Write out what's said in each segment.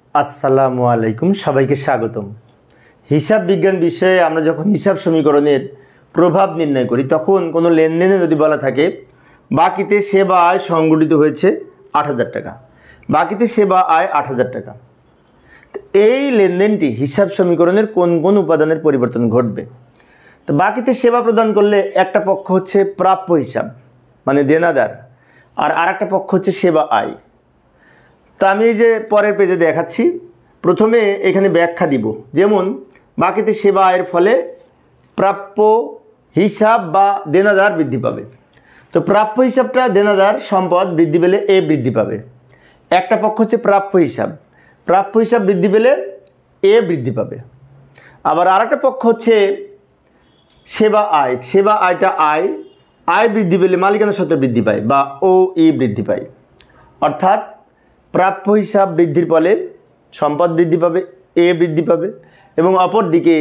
আসসালামু আলাইকুম, সবাইকে স্বাগতম। হিসাব বিজ্ঞান বিষয়ে আমরা যখন হিসাব সমীকরণের প্রভাব নির্ণয় করি তখন কোনো লেনদেনে যদি বলা থাকে বাকিতে সেবা আয় সংগঠিত হয়েছে ৮,০০০ টাকা, বাকিতে সেবা আয় ৮,০০০ টাকা, তো এই লেনদেনটি হিসাব সমীকরণের কোন কোন উপাদানের পরিবর্তন ঘটবে? তো বাকিতে সেবা প্রদান করলে একটা পক্ষ হচ্ছে প্রাপ্য হিসাব মানে দেনাদার, আর আরেকটা পক্ষ হচ্ছে সেবা আয়। তো আমি এই যে পরের পেজে দেখাচ্ছি, প্রথমে এখানে ব্যাখ্যা দিব। যেমন বাকিতে সেবা আয়ের ফলে প্রাপ্য হিসাব বা দেনাদার বৃদ্ধি পাবে। তো প্রাপ্য হিসাবটা দেনাদার সম্পদ বৃদ্ধি পেলে এ বৃদ্ধি পাবে। একটা পক্ষ হচ্ছে প্রাপ্য হিসাব, প্রাপ্য হিসাব বৃদ্ধি পেলে এ বৃদ্ধি পাবে। আবার আরেকটা পক্ষ হচ্ছে সেবা আয়, সেবা আয়টা আয়, আয় বৃদ্ধি পেলে মালিকানা সত্ত্ব বৃদ্ধি পায় বা ও ই বৃদ্ধি পায়। অর্থাৎ প্রাপ্য হিসাব বৃদ্ধির ফলে সম্পদ বৃদ্ধি পাবে, এ বৃদ্ধি পাবে, এবং অপরদিকে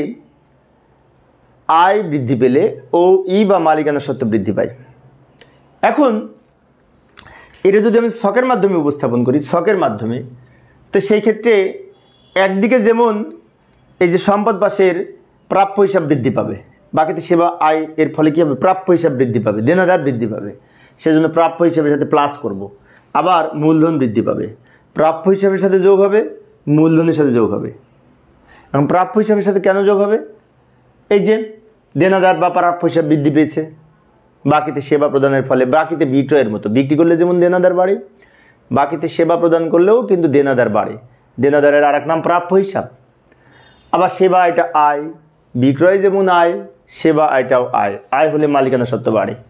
আয় বৃদ্ধি পেলে ও ই বা মালিকানা সত্ত্ব বৃদ্ধি পায়। এখন এটা যদি আমি ছকের মাধ্যমে উপস্থাপন করি, ছকের মাধ্যমে, তো সেই ক্ষেত্রে একদিকে যেমন এই যে সম্পদ পাশের প্রাপ্য হিসাব বৃদ্ধি পাবে, বাকিতে সেবা আয় এর ফলে কী হবে? প্রাপ্য হিসাব বৃদ্ধি পাবে, দেনাদার বৃদ্ধি পাবে, সেজন্য প্রাপ্য হিসাবের সাথে প্লাস করব। আবার মূলধন বৃদ্ধি পাবে, প্রাপ্য হিসাবের সাথে যোগ হবে, মূলধনের সাথে যোগ হবে। এবং প্রাপ্য হিসাবের সাথে কেন যোগ হবে? এই যে দেনাদার বা প্রাপ্য হিসাব বৃদ্ধি পেয়েছে, বাকিতে সেবা প্রদানের ফলে, বাকিতে বিক্রয়ের মতো, বিক্রি করলে যেমন দেনাদার বাড়ে, বাকিতে সেবা প্রদান করলেও কিন্তু দেনাদার বাড়ে। দেনাদারের আর এক নাম প্রাপ্য হিসাব। আবার সেবা আয়টা আয়, বিক্রয় যেমন আয়, সেবা আয়টাও আয়, আয় হলে মালিকানা সত্ত্ব বাড়ে।